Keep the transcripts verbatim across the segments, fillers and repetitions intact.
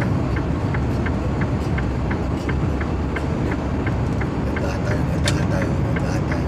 Gandaan tayo, gandaan tayo, gandaan tayo.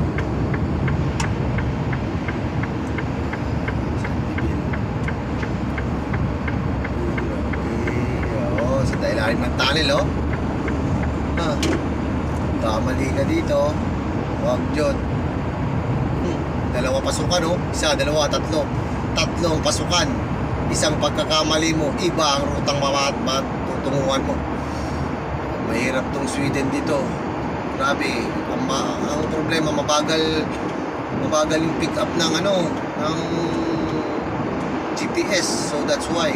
Oo, sa dailalim ng tunnel, oh. Ah, kamali ka dito. Huwag dyan. Hmm, dalawa pasukan, oh. Isa, dalawa, tatlo. Tatlong pasukan. Isang pagkakamali mo, iba ang rutang matutunguhan mo. Mahirap tong Sweden dito. Grabe. Ang, ma- ang problema, mabagal mabagal yung pick up ng ano, ng G P S. So that's why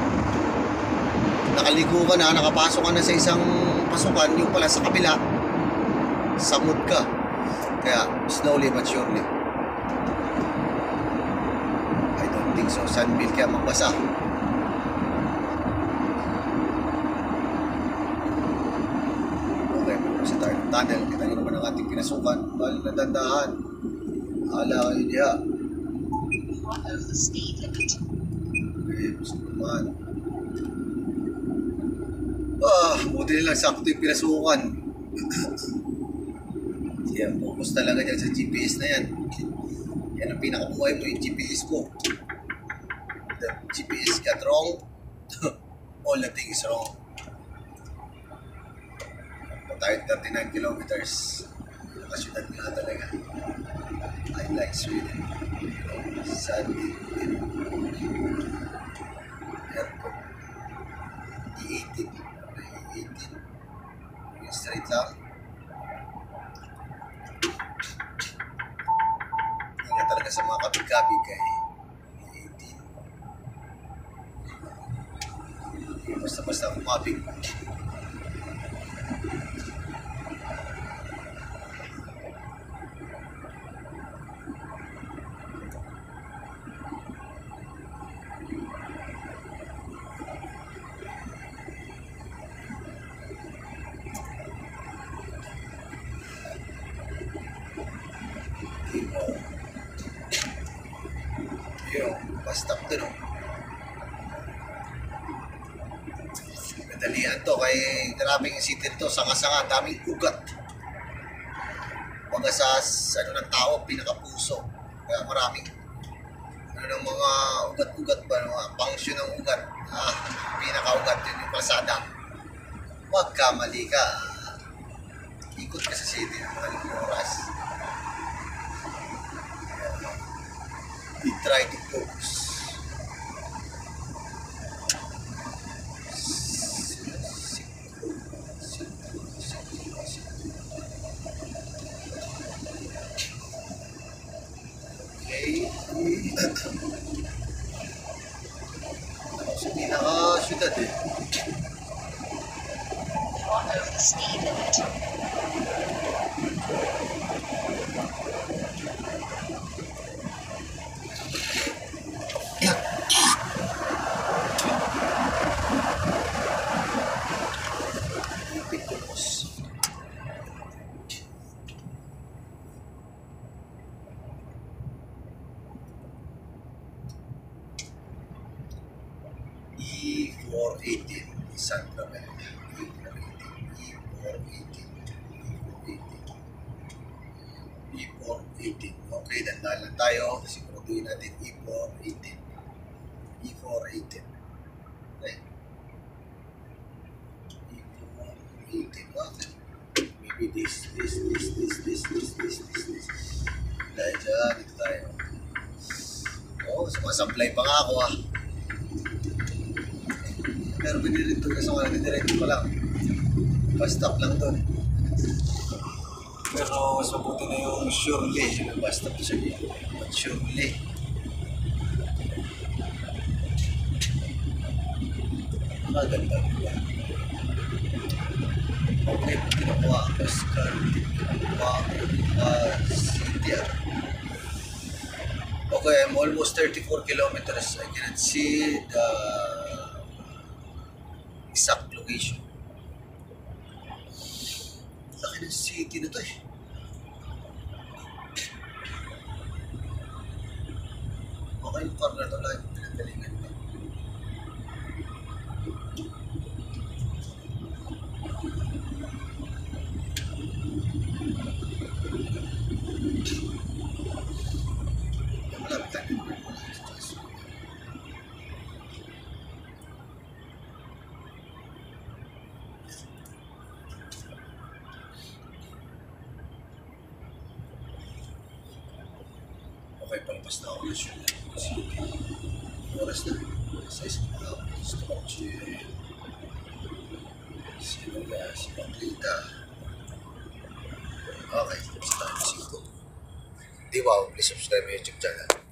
nakaliko ka na, nakapasok ka na sa isang pasukan, yung pala sa kabila, samod ka. Kaya slowly but surely. I don't think so. Sunbill kaya magbasa. Okay, sa tayo ng tunnel. Kita nyo naman ang ating pinasukan. Balik na dandahan. Hala kayo diya. Follow the speed limit. Okay, gusto naman. Ah, buti nilang sakto yung pinasukan. Kaya focus talaga dyan sa G P S na yan. Yan ang pinakabuhay mo, yung G P S mo. The G P S got wrong. All the things wrong. Tayo thirty-nine kilometers. Nakasyudad nga talaga. I like Sweden. Sadly. Airport. E eighteen. E eighteen. Yung straight lang. Ingat talaga sa mga kabig-kabig kay E eighteen. Basta-basta kumabig. Yun, basta doon, oh. Madalian to, kay grabing city to, sanga-sanga, daming ugat. Baga sa ano ng tao, pinakapuso. Kaya maraming ano ng mga ugat-ugat ba, mga function ng ugat. Ah, pinaka-ugat yun yung kalsada. Huwag ka, mali ka. Ikot ka sa city ng mga oras. We try to focus. Okay. So, pinaka-syudad eh. Follow the speed limit. four eighteen, San Rafael. E four eighteen, E four eighteen. Okay, dandahan lang tayo. Siguraduhin natin E four eighteen. E four eighteen. Okay. E four eighteen. Okay. Maybe this, this, this, this, this, this, this, this, this. Dahil dyan, dito tayo. Oo, sumasablay pa nga ako ah. Pero binirito kasi wala didiretso pa lang. Bastap lang doon. Pero mas mabuti na yung surely. Bastap siya dito. But surely. Maganda ba? Okay, ginawa ko sa ginawa ko city. Okay, I'm almost thirty-four kilometers. I cannot see the exact location. Laki ng city na to eh. Okay yung car na to lang. Pinagalingan ko. Malapit tayo. Okay, palabas na ako na siya. Oras na. Sa isang mga structure. Sino ba? Si Paklita. Okay, tapos tayo na sito. Di ba? Please subscribe my YouTube channel.